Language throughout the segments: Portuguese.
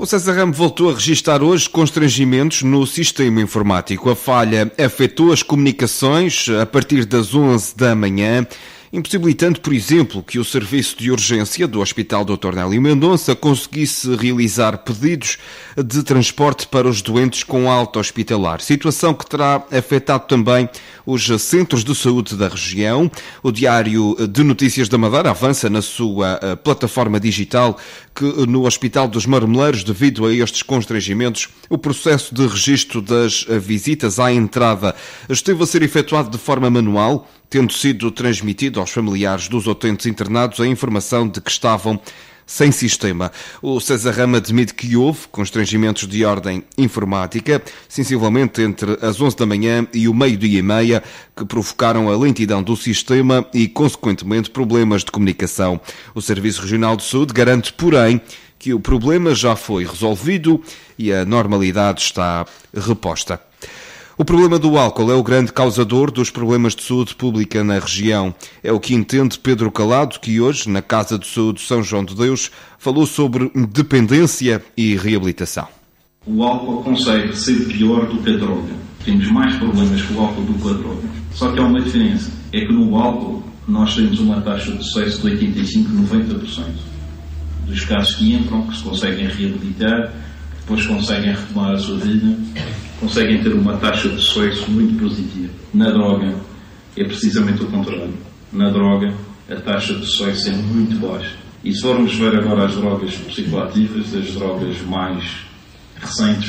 O César Ramos voltou a registar hoje constrangimentos no sistema informático. A falha afetou as comunicações a partir das 11 da manhã, impossibilitando, por exemplo, que o serviço de urgência do Hospital Dr. Nélio Mendonça conseguisse realizar pedidos de transporte para os doentes com alta hospitalar. Situação que terá afetado também os centros de saúde da região. O Diário de Notícias da Madeira avança na sua plataforma digital que no Hospital dos Marmeleiros, devido a estes constrangimentos, o processo de registro das visitas à entrada esteve a ser efetuado de forma manual, tendo sido transmitido aos familiares dos utentes internados a informação de que estavam sem sistema. O César Ramos admite que houve constrangimentos de ordem informática, sensivelmente entre as 11 da manhã e o meio-dia e meia, que provocaram a lentidão do sistema e, consequentemente, problemas de comunicação. O Serviço Regional de Saúde garante, porém, que o problema já foi resolvido e a normalidade está reposta. O problema do álcool é o grande causador dos problemas de saúde pública na região. É o que entende Pedro Calado, que hoje, na Casa de Saúde São João de Deus, falou sobre dependência e reabilitação. O álcool consegue ser pior do que a droga. Temos mais problemas com o álcool do que a droga. Só que há uma diferença. É que no álcool nós temos uma taxa de sucesso de 85% a 90%. Dos casos que entram, que se conseguem reabilitar, depois conseguem retomar a sua vida, conseguem ter uma taxa de sucesso muito positiva. Na droga é precisamente o contrário. Na droga a taxa de sucesso é muito baixa. E se formos ver agora as drogas psicoativas, as drogas mais recentes,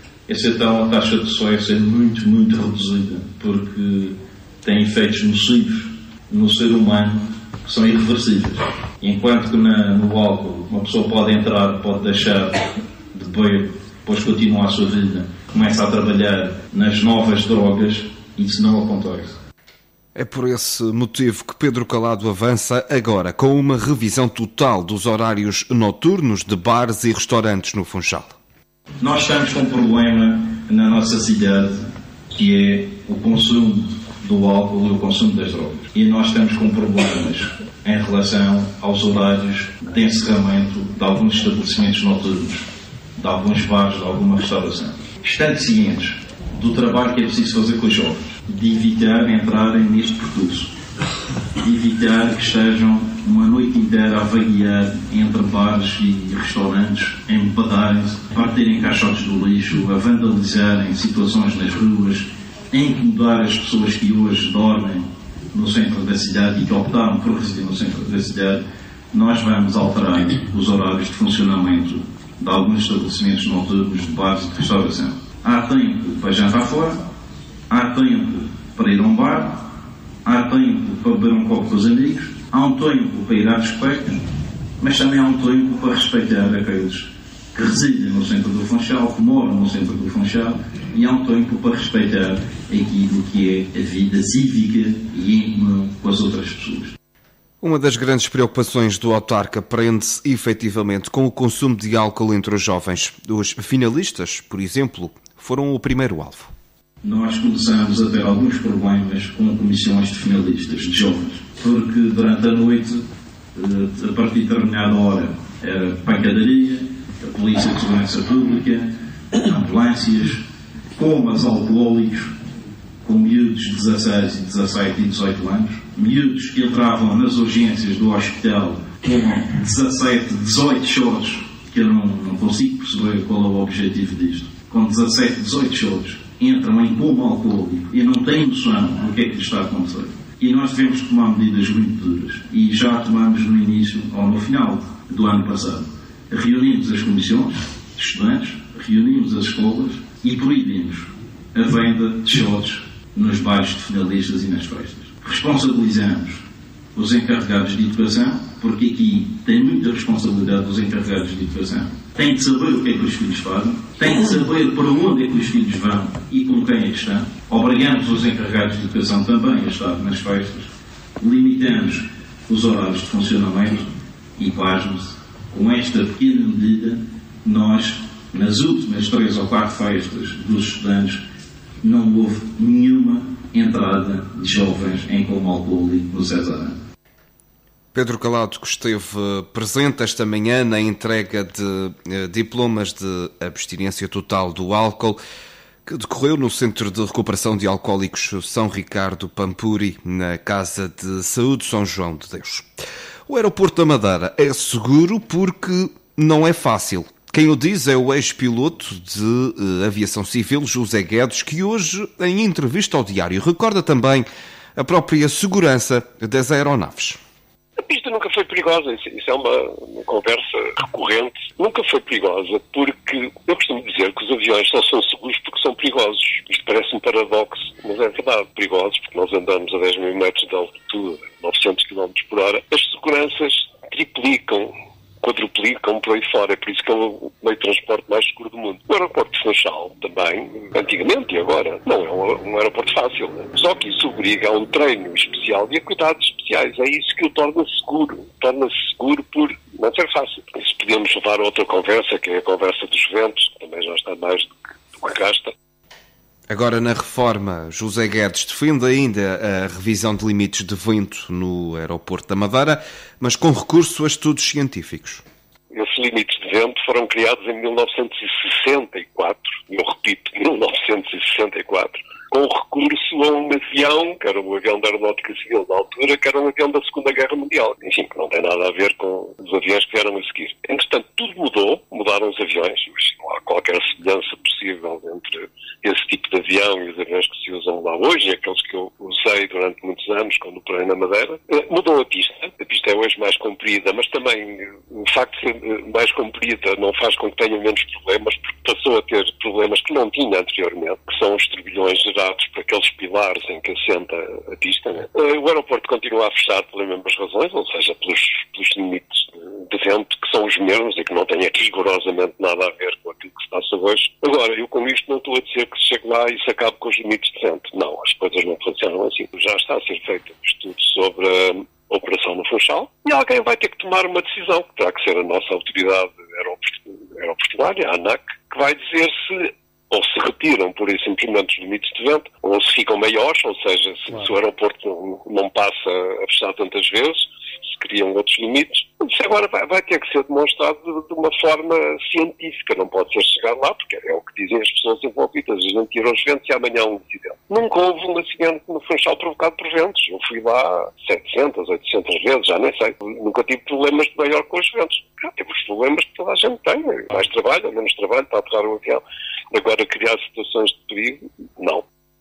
a taxa de sucesso é muito, muito reduzida, porque tem efeitos nocivos no ser humano que são irreversíveis. Enquanto que no álcool uma pessoa pode entrar, pode deixar de beber, depois continua a sua vida, começa a trabalhar nas novas drogas, isso não acontece. É por esse motivo que Pedro Calado avança agora com uma revisão total dos horários noturnos de bares e restaurantes no Funchal. Nós estamos com um problema na nossa cidade, que é o consumo do álcool e o consumo das drogas. E nós estamos com problemas em relação aos horários de encerramento de alguns estabelecimentos noturnos, de alguns bares, de alguma restauração. Estando cientes do trabalho que é preciso fazer com os jovens, de evitar entrarem neste percurso, de evitar que estejam uma noite inteira a vaguear entre bares e restaurantes, a embedarem-se, a partirem caixotes do lixo, a vandalizarem situações nas ruas, a incomodar as pessoas que hoje dormem no centro da cidade e que optaram por residir no centro da cidade. Nós vamos alterar os horários de funcionamento de alguns estabelecimentos noturnos, de bares e de restauração. Há tempo para jantar fora, há tempo para ir a um bar, há tempo para beber um copo com os amigos, há um tempo para ir à discoteca, mas também há um tempo para respeitar aqueles que residem no centro do Funchal, que moram no centro do Funchal, e há um tempo para respeitar aquilo que é a vida cívica e em comum com as outras pessoas. Uma das grandes preocupações do autarca prende-se efetivamente com o consumo de álcool entre os jovens. Os finalistas, por exemplo, foram o primeiro alvo. Nós começamos a ter alguns problemas com comissões de finalistas, de jovens, porque durante a noite, a partir de determinada hora, era pancadaria, a Polícia de Segurança Pública, ambulâncias, comas alcoólicos, com miúdos de 16, 17 e 18 anos, miúdos que entravam nas urgências do hospital com 17, 18 choros, que eu não consigo perceber qual é o objetivo disto. Com 17, 18 choros, entram em coma alcoólico e não têm noção do que é que lhes está a acontecer. E nós devemos tomar medidas muito duras. E já tomamos no início ou no final do ano passado. Reunimos as comissões de estudantes, reunimos as escolas e proibimos a venda de shots nos bares de finalistas e nas festas. Responsabilizamos os encarregados de educação, porque aqui tem muita responsabilidade os encarregados de educação. Têm de saber o que é que os filhos fazem, têm de saber para onde é que os filhos vão e com quem é que estão. Obrigamos os encarregados de educação também a estar nas festas. Limitamos os horários de funcionamento e, pasme-se, com esta pequena medida, nós, nas últimas 3 ou 4 festas dos estudantes, não houve nenhuma entrada de jovens em coma alcoólico no César Ramos. Pedro Calado, que esteve presente esta manhã na entrega de diplomas de abstinência total do álcool, que decorreu no Centro de Recuperação de Alcoólicos São Ricardo Pampuri, na Casa de Saúde São João de Deus. O aeroporto da Madeira é seguro porque não é fácil. Quem o diz é o ex-piloto de aviação civil, José Guedes, que hoje, em entrevista ao Diário, recorda também a própria segurança das aeronaves. A pista nunca foi perigosa, isso é uma conversa recorrente. Nunca foi perigosa porque eu costumo dizer que os aviões só são seguros porque são perigosos. Isto parece um paradoxo, mas é verdade. Perigosos porque nós andamos a 10 mil metros de altitude, 900 km por hora. As seguranças triplicam, quadruplicam por aí fora. É por isso que é o meio de transporte mais seguro do mundo. O aeroporto de Funchal também, antigamente e agora, não é um aeroporto fácil. Né? Só que isso obriga a um treino especial e a cuidados especiais. É isso que o torna seguro. Torna-se seguro por não ser fácil. Isso podemos levar a outra conversa, que é a conversa dos ventos, que também já está mais do que gasta. Agora, na reforma, José Guedes defende ainda a revisão de limites de vento no aeroporto da Madeira, mas com recurso a estudos científicos. Esses limites de vento foram criados em 1964, eu repito, 1964, com recurso a um avião, que era um avião da Aeronáutica Civil da altura, que era um avião da Segunda Guerra Mundial. Enfim, que não tem nada a ver com os aviões que vieram a seguir. Entretanto, tudo mudou, mudaram os aviões, mas não há qualquer semelhança possível entre esse tipo de avião e os aviões que se usam lá hoje, aqueles que eu usei durante muitos anos, quando operei na Madeira. Mudou a pista é hoje mais comprida, mas também o facto de ser mais comprida não faz com que tenha menos problemas, porque passou a ter problemas que não tinha anteriormente, que são os turbilhões gerados por aqueles pilares em que assenta a pista. Né? O aeroporto continua a fechar pelas mesmas razões, ou seja, pelos limites de vento, que são os mesmos e que não têm rigorosamente nada a ver com aquilo que se passa hoje. Agora, eu com isto não estou a dizer que se chegue lá e se acabe com os limites de vento. Não, as coisas não funcionam assim. Já está a ser feito um estudo sobre a operação no Funchal e alguém vai ter que tomar uma decisão, que terá que ser a nossa autoridade aeroportuária, a ANAC, que vai dizer se ou se retiram por isso simplesmente os limites de vento, ou se ficam maiores, ou seja, se o aeroporto não passa a fechar tantas vezes, se criam outros limites. Isso agora vai ter que ser demonstrado de uma forma científica, não pode ser chegar lá, porque é o que dizem as pessoas envolvidas, a gente tira os ventos e amanhã há um acidente. Nunca houve um acidente no Funchal provocado por ventos. Eu fui lá 700, 800 vezes, já nem sei. Nunca tive problemas de maior com os ventos. Já tive os problemas que toda a gente tem. Mais trabalho, menos trabalho para aterrar o avião. Agora, criar situações de perigo, não.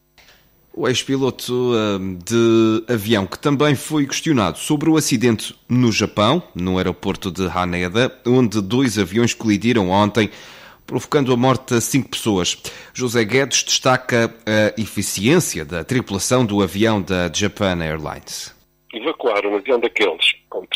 O ex-piloto de avião, que também foi questionado sobre o acidente no Japão, no aeroporto de Haneda, onde 2 aviões colidiram ontem, provocando a morte de 5 pessoas. José Guedes destaca a eficiência da tripulação do avião da Japan Airlines. Evacuar um avião daqueles com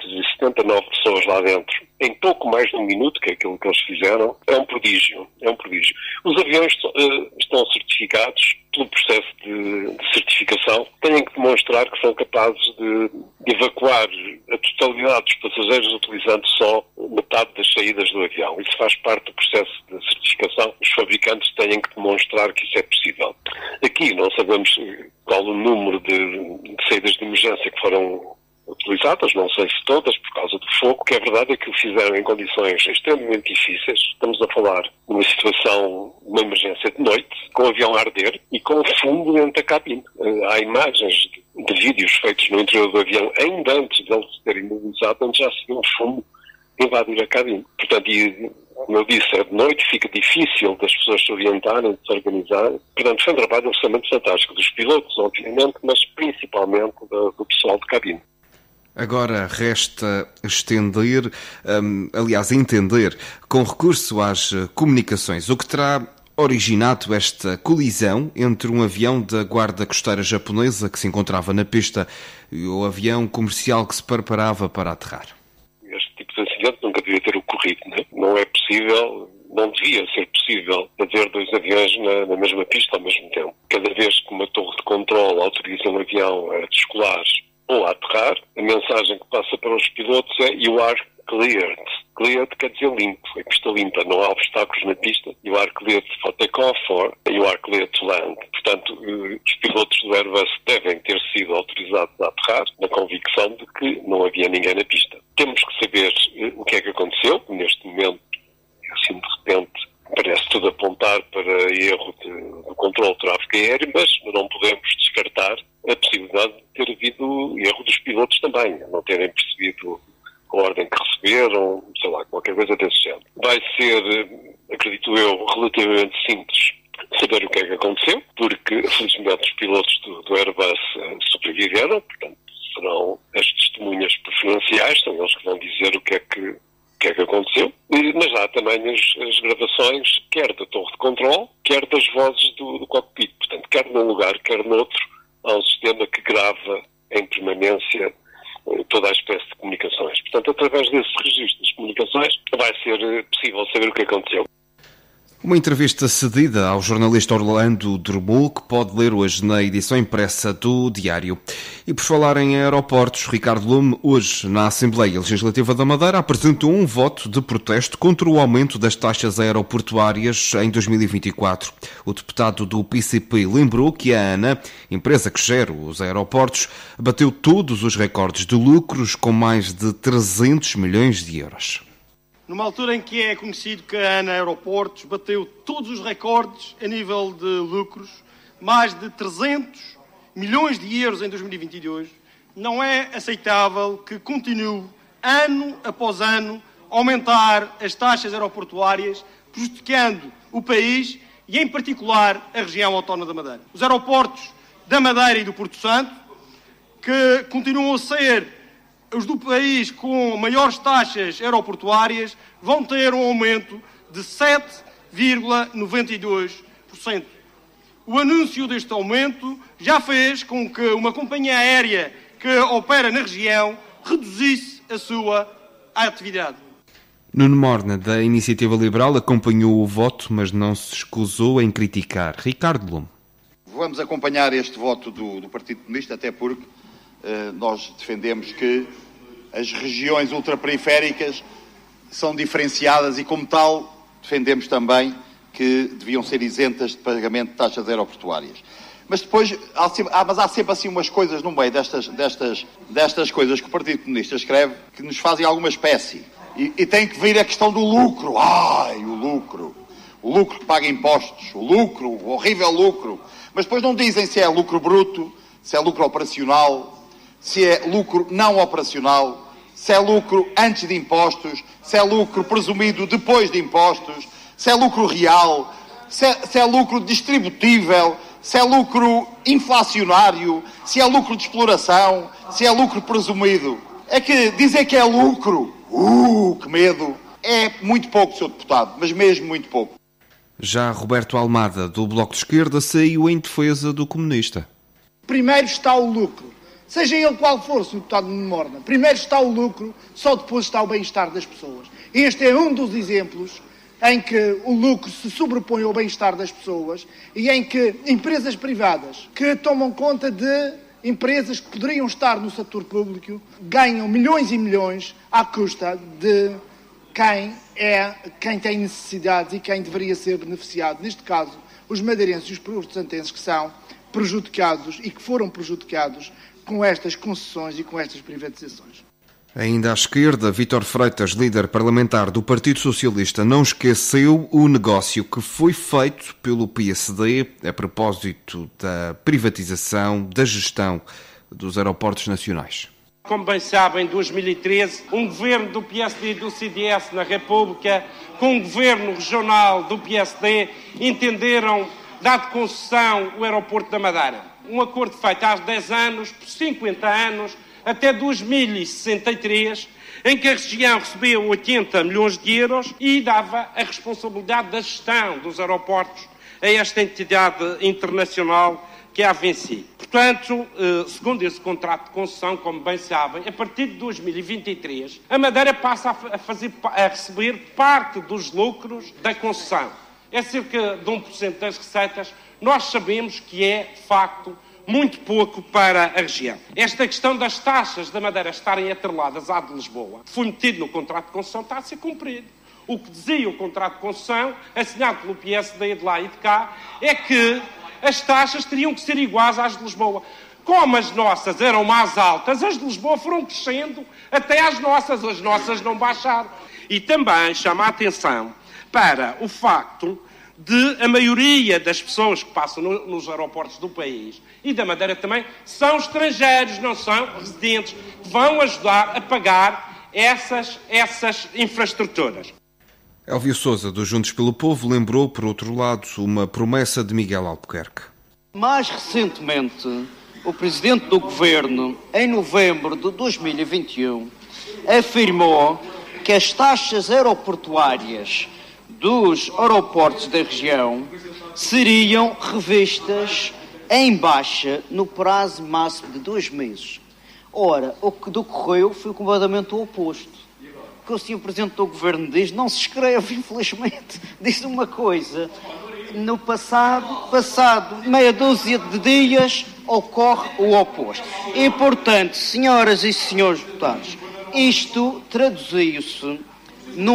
379 pessoas lá dentro em pouco mais de um minuto, que é aquilo que eles fizeram, é um prodígio. Os aviões estão certificados pelo processo de certificação, têm que demonstrar que são capazes de evacuar a totalidade dos passageiros utilizando só metade das saídas do avião. Isso faz parte do processo de certificação. Os fabricantes têm que demonstrar que isso é possível. Aqui não sabemos qual o número de saídas de emergência que foram utilizadas, não sei se todas, por causa do fogo, que é verdade é que o fizeram em condições extremamente difíceis. Estamos a falar de uma situação, uma emergência de noite, com o avião a arder e com fumo dentro da cabine. Há imagens de vídeos feitos no interior do avião, ainda antes de ele se ter imobilizado, onde já se viu um fumo invadir a cabine. Portanto, como eu disse, é de noite, fica difícil das pessoas se orientarem, de se organizarem. Portanto, foi um trabalho absolutamente fantástico dos pilotos, obviamente, mas principalmente do pessoal de cabine. Agora resta entender, com recurso às comunicações, o que terá originado esta colisão entre um avião da Guarda Costeira japonesa que se encontrava na pista e o avião comercial que se preparava para aterrar. Este tipo de acidente nunca devia ter ocorrido, não é possível, não devia ser possível haver 2 aviões na mesma pista ao mesmo tempo. Cada vez que uma torre de controle autoriza um avião a descolar ou a aterrar, a mensagem que passa para os pilotos é "You are cleared". Cleared quer dizer limpo, é pista limpa, não há obstáculos na pista. You are cleared for take-off or you are cleared to land. Portanto, os pilotos do Airbus devem ter sido autorizados a aterrar. aterrar na convicção de que não havia ninguém na pista. Temos que saber o que é que aconteceu. Neste momento, assim de repente, parece tudo apontar para erro do controle do tráfego aéreo, mas não podemos descartar a possibilidade de ter havido erro dos pilotos também, não terem percebido a ordem que receberam, sei lá, qualquer coisa desse género. Vai ser, acredito eu, relativamente simples saber o que é que aconteceu, porque felizmente os pilotos do Airbus sobreviveram, portanto serão as testemunhas preferenciais, são eles que vão dizer o que é que aconteceu, mas há também as gravações, quer da torre de controle, quer das vozes do cockpit. Portanto, quer num lugar, quer noutro, há um sistema que grava em permanência toda a espécie de comunicações. Portanto, através desses registros de comunicações, vai ser possível saber o que aconteceu. Uma entrevista cedida ao jornalista Orlando Drummond, que pode ler hoje na edição impressa do Diário. E por falar em aeroportos, Ricardo Lume, hoje na Assembleia Legislativa da Madeira, apresentou um voto de protesto contra o aumento das taxas aeroportuárias em 2024. O deputado do PCP lembrou que a ANA, empresa que gera os aeroportos, bateu todos os recordes de lucros com mais de 300 milhões de euros. Numa altura em que é conhecido que a ANA Aeroportos bateu todos os recordes a nível de lucros, mais de 300 milhões de euros em 2022, não é aceitável que continue, ano após ano, a aumentar as taxas aeroportuárias, prejudicando o país e, em particular, a região autónoma da Madeira. Os aeroportos da Madeira e do Porto Santo, que continuam a ser os do país com maiores taxas aeroportuárias, vão ter um aumento de 7,92%. O anúncio deste aumento já fez com que uma companhia aérea que opera na região reduzisse a sua atividade. Nuno Morna, da Iniciativa Liberal, acompanhou o voto, mas não se escusou em criticar. Ricardo Lume. Vamos acompanhar este voto do Partido Comunista, até porque nós defendemos que as regiões ultraperiféricas são diferenciadas e, como tal, defendemos também que deviam ser isentas de pagamento de taxas aeroportuárias. Mas depois há sempre assim umas coisas no meio destas coisas que o Partido Comunista escreve que nos fazem alguma espécie. E tem que vir a questão do lucro. O lucro. O lucro que paga impostos. O lucro, o horrível lucro. Mas depois não dizem se é lucro bruto, se é lucro operacional, se é lucro não operacional, se é lucro antes de impostos, se é lucro presumido depois de impostos, se é lucro real, se é lucro distributível, se é lucro inflacionário, se é lucro de exploração, se é lucro presumido. É que dizer que é lucro, que medo, é muito pouco, Sr. Deputado, mas mesmo muito pouco. Já Roberto Almada, do Bloco de Esquerda, saiu em defesa do comunista. Primeiro está o lucro. Seja ele qual for, Sr. Deputado Nuno Morna, primeiro está o lucro, só depois está o bem-estar das pessoas. Este é um dos exemplos em que o lucro se sobrepõe ao bem-estar das pessoas e em que empresas privadas que tomam conta de empresas que poderiam estar no setor público ganham milhões e milhões à custa de quem tem necessidades e quem deveria ser beneficiado. Neste caso, os madeirenses e os porto-santenses que são prejudicados e que foram prejudicados com estas concessões e com estas privatizações. Ainda à esquerda, Vítor Freitas, líder parlamentar do Partido Socialista, não esqueceu o negócio que foi feito pelo PSD a propósito da privatização da gestão dos aeroportos nacionais. Como bem sabem, em 2013, um governo do PSD e do CDS na República, com um governo regional do PSD, entenderam dar de concessão o aeroporto da Madeira. Um acordo feito há 10 anos, por 50 anos, até 2063, em que a região recebeu 80 milhões de euros e dava a responsabilidade da gestão dos aeroportos a esta entidade internacional que é a AVNC. Portanto, segundo esse contrato de concessão, como bem sabem, a partir de 2023, a Madeira passa a receber parte dos lucros da concessão. É cerca de 1% das receitas. Nós sabemos que é, de facto, muito pouco para a região. Esta questão das taxas da Madeira estarem atreladas à de Lisboa, que foi metido no contrato de concessão, está a ser cumprido. O que dizia o contrato de concessão, assinado pelo PSD de lá e de cá, é que as taxas teriam que ser iguais às de Lisboa. Como as nossas eram mais altas, as de Lisboa foram crescendo até às nossas. As nossas não baixaram. E também chama a atenção para o facto de a maioria das pessoas que passam nos aeroportos do país e da Madeira também são estrangeiros, não são residentes, que vão ajudar a pagar essas infraestruturas. Elvio Sousa, do Juntos pelo Povo, lembrou, por outro lado, uma promessa de Miguel Albuquerque. Mais recentemente, o Presidente do Governo, em novembro de 2021, afirmou que as taxas aeroportuárias dos aeroportos da região seriam revistas em baixa no prazo máximo de 2 meses. Ora, o que ocorreu foi completamente o oposto. O que o Sr. Presidente do Governo diz não se escreve, infelizmente. Diz uma coisa, no passado meia dúzia de dias ocorre o oposto. E, portanto, senhoras e senhores deputados, isto traduziu-se num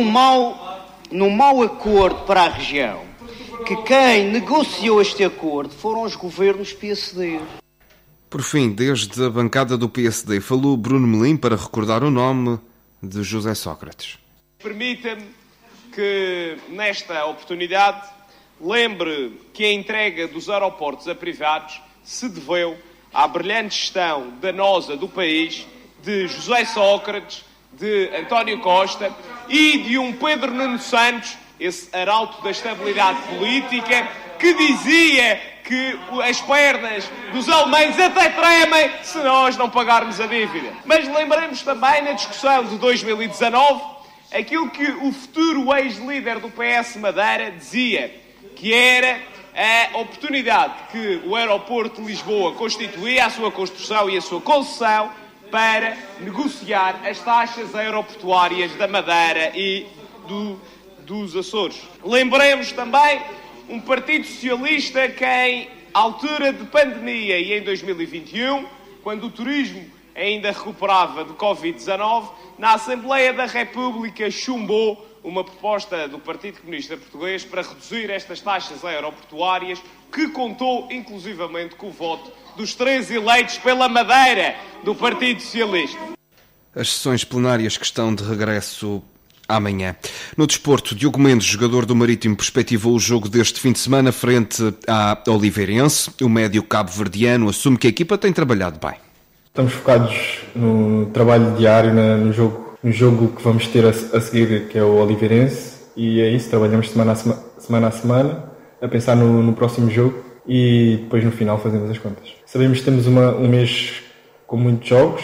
mau acordo para a região, que quem negociou este acordo foram os governos PSD. Por fim, desde a bancada do PSD, falou Bruno Melim para recordar o nome de José Sócrates. Permita-me que, nesta oportunidade, lembre que a entrega dos aeroportos a privados se deveu à brilhante gestão danosa do país de José Sócrates, de António Costa e de um Pedro Nuno Santos, esse arauto da estabilidade política, que dizia que as pernas dos alemães até tremem se nós não pagarmos a dívida. Mas lembremos também, na discussão de 2019, aquilo que o futuro ex-líder do PS Madeira dizia, que era a oportunidade que o aeroporto de Lisboa constituía, a sua construção e a sua concessão, para negociar as taxas aeroportuárias da Madeira e dos Açores. Lembremos também um Partido Socialista que, em altura de pandemia e em 2021, quando o turismo ainda recuperava de Covid-19, na Assembleia da República chumbou uma proposta do Partido Comunista Português para reduzir estas taxas aeroportuárias, que contou inclusivamente com o voto dos 3 eleitos pela Madeira do Partido Socialista. As sessões plenárias que estão de regresso amanhã. No desporto, Diogo Mendes, jogador do Marítimo, perspectivou o jogo deste fim de semana frente à Oliveirense. O médio cabo-verdiano assume que a equipa tem trabalhado bem. Estamos focados no trabalho diário, no jogo que vamos ter a seguir, que é o Oliveirense, e é isso, trabalhamos semana a semana, a pensar no próximo jogo e depois no final fazemos as contas. Sabemos que temos um mês com muitos jogos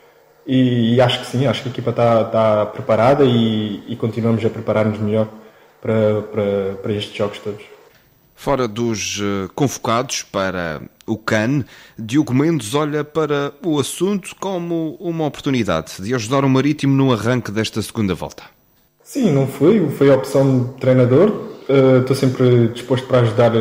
e acho que sim, acho que a equipa está preparada e continuamos a preparar-nos melhor para estes jogos todos. Fora dos convocados para o CAN, Diogo Mendes olha para o assunto como uma oportunidade de ajudar o Marítimo no arranque desta segunda volta. Sim, não foi a opção de treinador. Estou sempre disposto para ajudar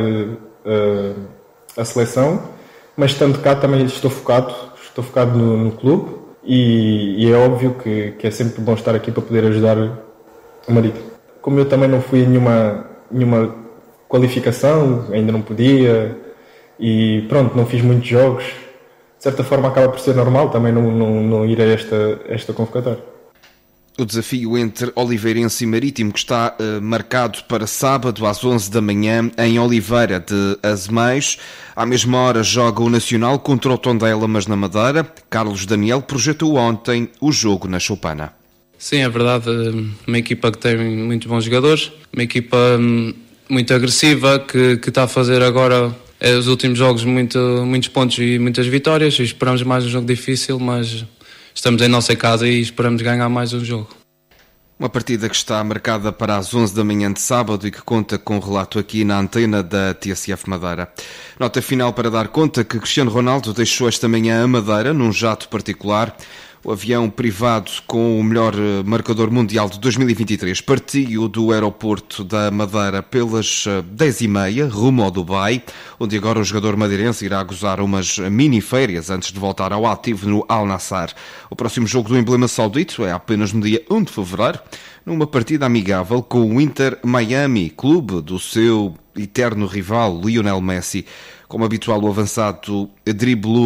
a seleção, mas estando cá também estou focado no clube e é óbvio que é sempre bom estar aqui para poder ajudar o Marítimo. Como eu também não fui a nenhuma qualificação, ainda não podia e pronto, não fiz muitos jogos, de certa forma acaba por ser normal também não ir a esta convocatória. O desafio entre Oliveirense e Marítimo, que está marcado para sábado às 11 da manhã em Oliveira de Azeméis. À mesma hora joga o Nacional contra o Tondela, mas na Madeira. Carlos Daniel projetou ontem o jogo na Choupana. Sim, é verdade, uma equipa que tem muitos bons jogadores, uma equipa muito agressiva que está a fazer agora os últimos jogos muitos pontos e muitas vitórias, e esperamos mais um jogo difícil, mas estamos em nossa casa e esperamos ganhar mais um jogo. Uma partida que está marcada para as 11 da manhã de sábado e que conta com um relato aqui na antena da TSF Madeira. Nota final para dar conta que Cristiano Ronaldo deixou esta manhã a Madeira num jato particular. O avião privado com o melhor marcador mundial de 2023 partiu do aeroporto da Madeira pelas 10h30, rumo ao Dubai, onde agora o jogador madeirense irá gozar umas mini-férias antes de voltar ao ativo no Al Nassr. O próximo jogo do emblema saudita é apenas no dia 1 de fevereiro, numa partida amigável com o Inter Miami, clube do seu eterno rival Lionel Messi. Como habitual, o avançado driblou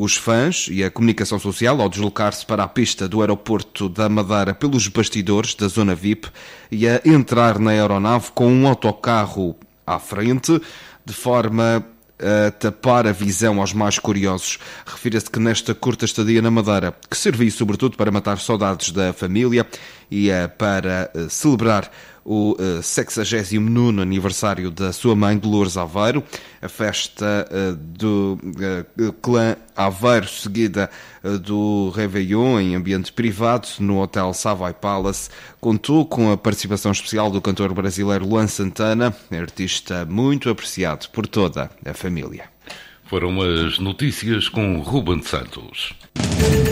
os fãs e a comunicação social ao deslocar-se para a pista do aeroporto da Madeira pelos bastidores da zona VIP e a entrar na aeronave com um autocarro à frente, de forma a tapar a visão aos mais curiosos. Refira-se que nesta curta estadia na Madeira, que serviu sobretudo para matar saudades da família e para celebrar o 69º aniversário da sua mãe, Dolores Aveiro, a festa do clã Aveiro, seguida do Réveillon em ambiente privado no Hotel Savoy Palace, contou com a participação especial do cantor brasileiro Luan Santana, artista muito apreciado por toda a família. Foram as notícias com Ruben Santos.